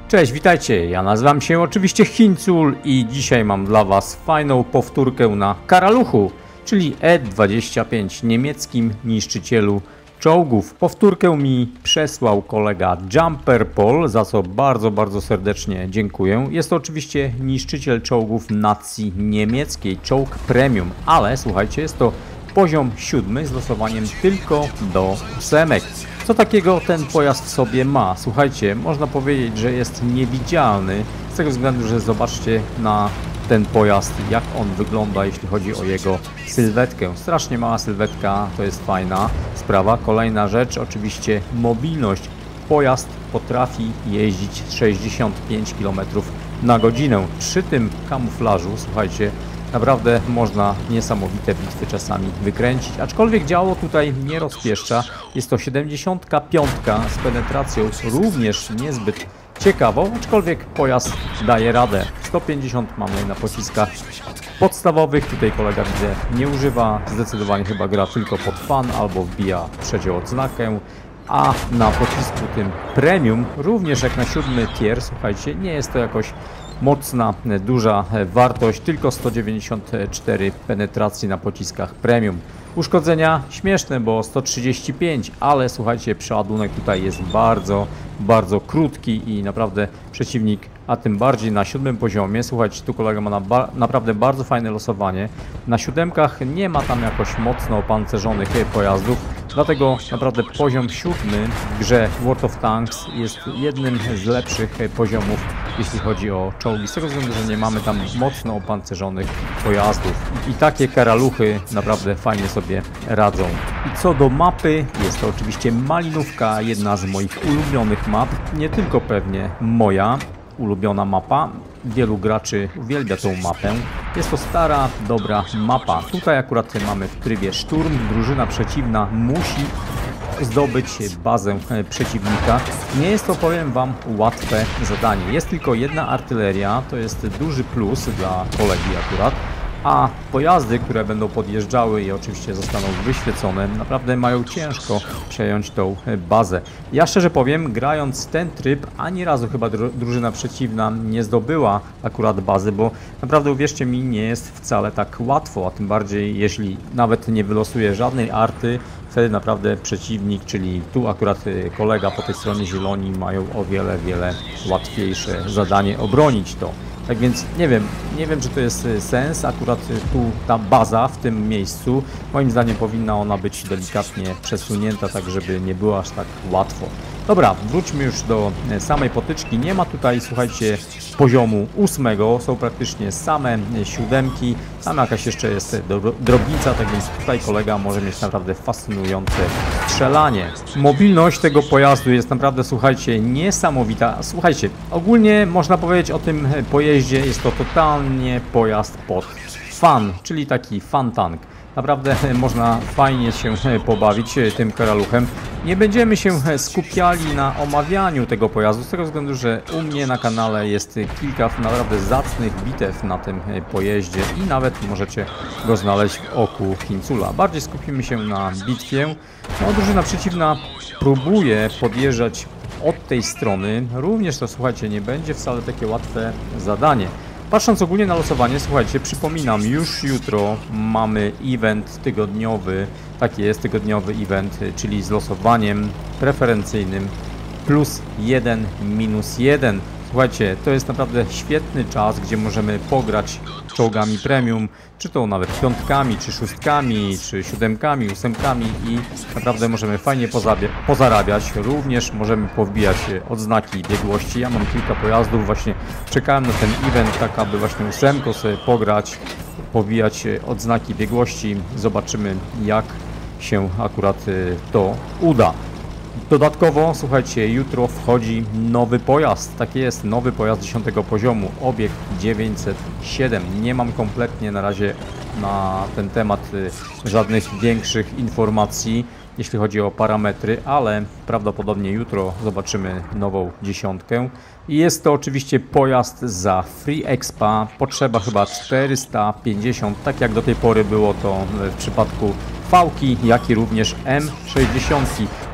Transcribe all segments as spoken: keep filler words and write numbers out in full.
Cześć, witajcie, ja nazywam się oczywiście Hincul i dzisiaj mam dla Was fajną powtórkę na Karaluchu, czyli E dwadzieścia pięć, niemieckim niszczycielu czołgów. Powtórkę mi przesłał kolega Jumperpol, za co bardzo, bardzo serdecznie dziękuję. Jest to oczywiście niszczyciel czołgów nacji niemieckiej, czołg premium, ale słuchajcie, jest to poziom siódmy z losowaniem tylko do ósemek. Co takiego ten pojazd w sobie ma? Słuchajcie, można powiedzieć, że jest niewidzialny, z tego względu, że zobaczcie na ten pojazd, jak on wygląda, jeśli chodzi o jego sylwetkę. Strasznie mała sylwetka, to jest fajna sprawa. Kolejna rzecz, oczywiście mobilność. Pojazd potrafi jeździć sześćdziesiąt pięć kilometrów na godzinę. Przy tym kamuflażu, słuchajcie, naprawdę można niesamowite bitwy czasami wykręcić, aczkolwiek działo tutaj nie rozpieszcza. Jest to siedemdziesiątka piątka z penetracją również niezbyt ciekawą, aczkolwiek pojazd daje radę. sto pięćdziesiąt mamy na pociskach podstawowych, tutaj kolega widzę nie używa, zdecydowanie chyba gra tylko pod fan albo wbija trzecią odznakę. A na pocisku tym premium, również jak na siódmy tier, słuchajcie, nie jest to jakoś mocna, duża wartość, tylko sto dziewięćdziesiąt cztery penetracji na pociskach premium. Uszkodzenia śmieszne, bo sto trzydzieści pięć, ale słuchajcie, przeładunek tutaj jest bardzo, bardzo krótki i naprawdę przeciwnik, a tym bardziej na siódmym poziomie, słuchajcie, tu kolega ma na ba naprawdę bardzo fajne losowanie. Na siódemkach nie ma tam jakoś mocno opancerzonych pojazdów, dlatego naprawdę poziom siódmy w grze World of Tanks jest jednym z lepszych poziomów, jeśli chodzi o czołgi, z tego względu, że nie mamy tam mocno opancerzonych pojazdów. I takie karaluchy naprawdę fajnie sobie radzą. I co do mapy, jest to oczywiście Malinówka, jedna z moich ulubionych map, nie tylko pewnie moja ulubiona mapa. Wielu graczy uwielbia tą mapę. Jest to stara, dobra mapa. Tutaj akurat mamy w trybie szturm. Drużyna przeciwna musi zdobyć bazę przeciwnika. Nie jest to, powiem Wam, łatwe zadanie. Jest tylko jedna artyleria, to jest duży plus dla kolegi akurat. A pojazdy, które będą podjeżdżały i oczywiście zostaną wyświecone, naprawdę mają ciężko przejąć tą bazę. Ja szczerze powiem, grając ten tryb, ani razu chyba drużyna przeciwna nie zdobyła akurat bazy, bo naprawdę uwierzcie mi, nie jest wcale tak łatwo, a tym bardziej jeśli nawet nie wylosuje żadnej arty, wtedy naprawdę przeciwnik, czyli tu akurat kolega po tej stronie zieloni, mają o wiele, wiele łatwiejsze zadanie obronić to. Tak więc nie wiem, nie wiem czy to jest sens, akurat tu ta baza w tym miejscu, moim zdaniem powinna ona być delikatnie przesunięta, tak żeby nie było aż tak łatwo. Dobra, wróćmy już do samej potyczki. Nie ma tutaj, słuchajcie, poziomu ósmego, są praktycznie same siódemki, tam jakaś jeszcze jest drobnica, tak więc tutaj kolega może mieć naprawdę fascynujące strzelanie. Mobilność tego pojazdu jest naprawdę, słuchajcie, niesamowita. Słuchajcie, ogólnie można powiedzieć o tym pojeździe, jest to totalnie pojazd pod fan, czyli taki fan tank. Naprawdę można fajnie się pobawić tym karaluchem. Nie będziemy się skupiali na omawianiu tego pojazdu, z tego względu, że u mnie na kanale jest kilka naprawdę zacnych bitew na tym pojeździe i nawet możecie go znaleźć w oku Hincula. Bardziej skupimy się na bitwie. No, drużyna przeciwna próbuje podjeżdżać od tej strony. Również to, słuchajcie, nie będzie wcale takie łatwe zadanie. Patrząc ogólnie na losowanie, słuchajcie, przypominam, już jutro mamy event tygodniowy, taki jest tygodniowy event, czyli z losowaniem preferencyjnym plus jeden, minus jeden. Słuchajcie, to jest naprawdę świetny czas, gdzie możemy pograć czołgami premium, czy to nawet piątkami, czy szóstkami, czy siódemkami, ósemkami i naprawdę możemy fajnie pozarabiać. Również możemy powbijać odznaki biegłości. Ja mam kilka pojazdów, właśnie czekałem na ten event, tak aby właśnie ósemką sobie pograć, powbijać odznaki biegłości. Zobaczymy, jak się akurat to uda. Dodatkowo, słuchajcie, jutro wchodzi nowy pojazd, tak jest, nowy pojazd dziesiątego poziomu, obiekt dziewięćset siedem. Nie mam kompletnie na razie na ten temat żadnych większych informacji, jeśli chodzi o parametry, ale prawdopodobnie jutro zobaczymy nową dziesiątkę. I jest to oczywiście pojazd za Free Expa, potrzeba chyba czterysta pięćdziesiąt, tak jak do tej pory było to w przypadku V-ki, jak i również M sześćdziesiąt.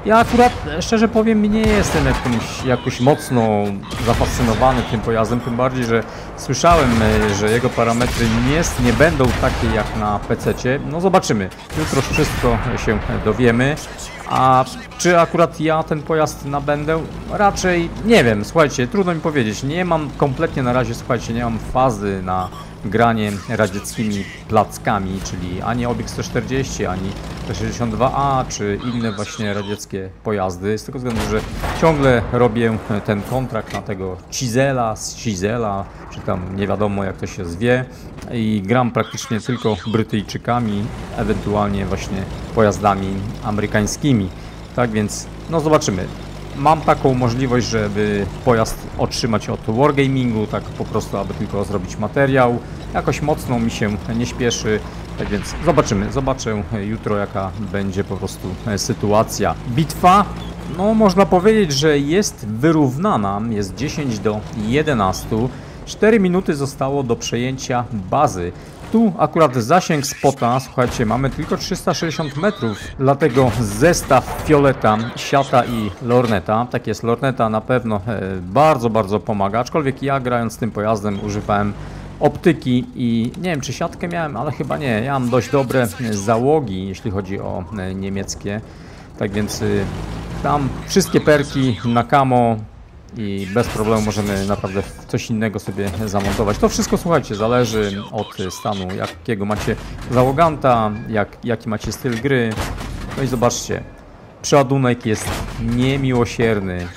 Ja akurat, szczerze powiem, nie jestem jakimś, jakoś mocno zafascynowany tym pojazdem, tym bardziej, że słyszałem, że jego parametry nie, nie będą takie jak na pececie. No zobaczymy, jutro wszystko się dowiemy. A czy akurat ja ten pojazd nabędę? Raczej nie wiem, słuchajcie, trudno mi powiedzieć. Nie mam kompletnie na razie, słuchajcie, nie mam fazy na granie radzieckimi plackami, czyli ani Obiekt sto czterdzieści, ani T sześćdziesiąt dwa A, czy inne właśnie radzieckie pojazdy. Z tego względu, że ciągle robię ten kontrakt na tego Cizela, z Cizela, czy tam nie wiadomo jak to się zwie, i gram praktycznie tylko Brytyjczykami, ewentualnie właśnie pojazdami amerykańskimi. Tak więc, no zobaczymy. Mam taką możliwość, żeby pojazd otrzymać od Wargamingu, tak po prostu, aby tylko zrobić materiał. Jakoś mocno mi się nie śpieszy, tak więc zobaczymy. Zobaczę jutro, jaka będzie po prostu sytuacja. Bitwa, no można powiedzieć, że jest wyrównana, jest dziesięć do jedenastu. cztery minuty zostało do przejęcia bazy. Tu akurat zasięg spota, słuchajcie, mamy tylko trzysta sześćdziesiąt metrów, dlatego zestaw Fioleta, Siata i Lorneta, tak jest, Lorneta na pewno e, bardzo, bardzo pomaga, aczkolwiek ja grając tym pojazdem używałem optyki i nie wiem czy siatkę miałem, ale chyba nie, ja mam dość dobre załogi, jeśli chodzi o e, niemieckie, tak więc e, tam wszystkie perki na camo i bez problemu możemy naprawdę coś innego sobie zamontować. To wszystko, słuchajcie, zależy od stanu, jakiego macie załoganta, jak, jaki macie styl gry. No i zobaczcie, przeładunek jest niemiłosierny.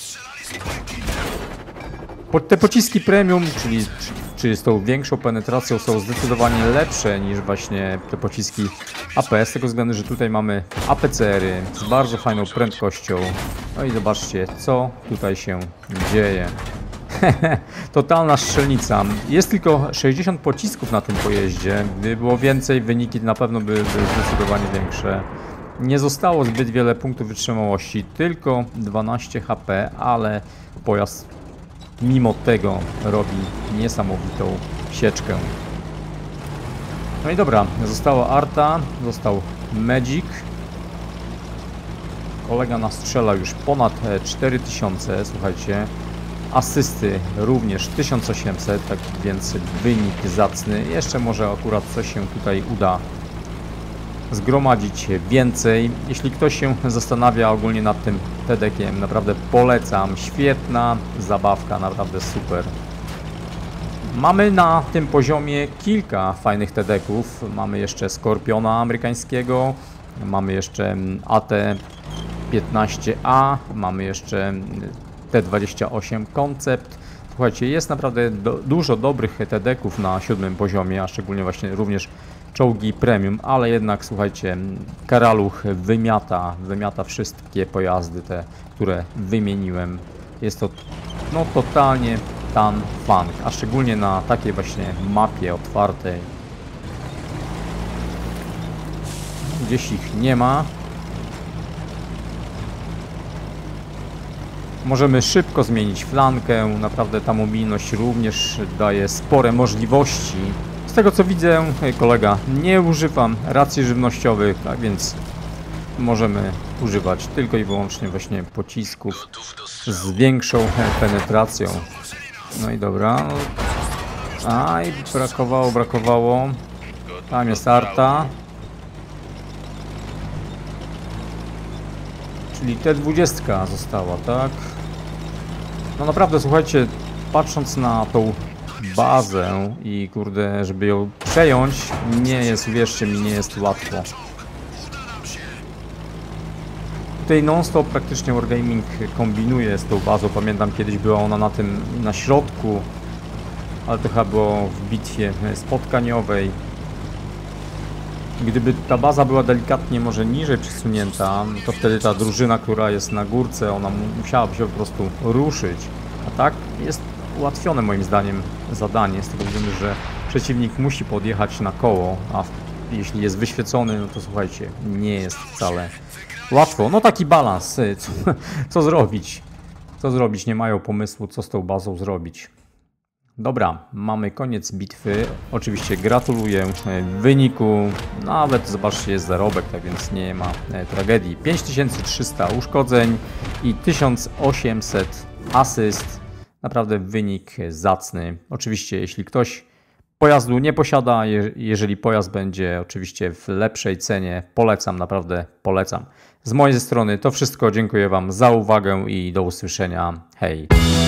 Te pociski premium, czyli czy z tą większą penetracją, są zdecydowanie lepsze niż właśnie te pociski A P, z tego względu, że tutaj mamy A P C ery z bardzo fajną prędkością. No i zobaczcie, co tutaj się dzieje. Totalna strzelnica. Jest tylko sześćdziesiąt pocisków na tym pojeździe. Gdyby było więcej, wyniki na pewno były zdecydowanie większe. Nie zostało zbyt wiele punktów wytrzymałości, tylko dwanaście H P, ale pojazd mimo tego robi niesamowitą sieczkę. No i dobra, została Arta, został Magic. Kolega nastrzela już ponad cztery tysiące, słuchajcie. Asysty również tysiąc osiemset, tak więc wynik zacny. Jeszcze może akurat coś się tutaj uda zgromadzić więcej. Jeśli ktoś się zastanawia ogólnie nad tym tedekiem, naprawdę polecam. Świetna zabawka, naprawdę super. Mamy na tym poziomie kilka fajnych tedeków. Mamy jeszcze Skorpiona amerykańskiego, mamy jeszcze A T piętnaście A, mamy jeszcze T dwadzieścia osiem Concept. Słuchajcie, jest naprawdę do, dużo dobrych tedeków na siódmym poziomie, a szczególnie właśnie również czołgi premium, ale jednak słuchajcie, Karaluch wymiata, wymiata wszystkie pojazdy te, które wymieniłem. Jest to no totalnie tan funk, a szczególnie na takiej właśnie mapie otwartej. Gdzieś ich nie ma. Możemy szybko zmienić flankę, naprawdę ta mobilność również daje spore możliwości. Z tego co widzę, kolega nie używam racji żywnościowych, tak więc możemy używać tylko i wyłącznie właśnie pocisków z większą penetracją. No i dobra. Aj, brakowało, brakowało. Tam jest Arta. Czyli T dwadzieścia została, tak? No naprawdę, słuchajcie, patrząc na tą bazę i kurde, żeby ją przejąć, nie jest, wierzcie mi, nie jest łatwo. Tutaj non-stop praktycznie Wargaming kombinuje z tą bazą. Pamiętam, kiedyś była ona na tym, na środku, ale to chyba było w bitwie spotkaniowej. Gdyby ta baza była delikatnie może niżej przesunięta, to wtedy ta drużyna, która jest na górce, ona musiałaby się po prostu ruszyć. A tak jest ułatwione moim zdaniem zadanie, z tego względu, że przeciwnik musi podjechać na koło, a jeśli jest wyświecony, no to słuchajcie, nie jest wcale łatwo. No taki balans, co, co zrobić? Co zrobić? Nie mają pomysłu, co z tą bazą zrobić. Dobra, mamy koniec bitwy. Oczywiście gratuluję wyniku. Nawet zobaczcie, jest zarobek, tak więc nie ma tragedii. pięć tysięcy trzysta uszkodzeń i tysiąc osiemset asyst. Naprawdę wynik zacny. Oczywiście, jeśli ktoś pojazdu nie posiada, je, jeżeli pojazd będzie oczywiście w lepszej cenie, polecam, naprawdę polecam. Z mojej strony to wszystko. Dziękuję Wam za uwagę i do usłyszenia. Hej!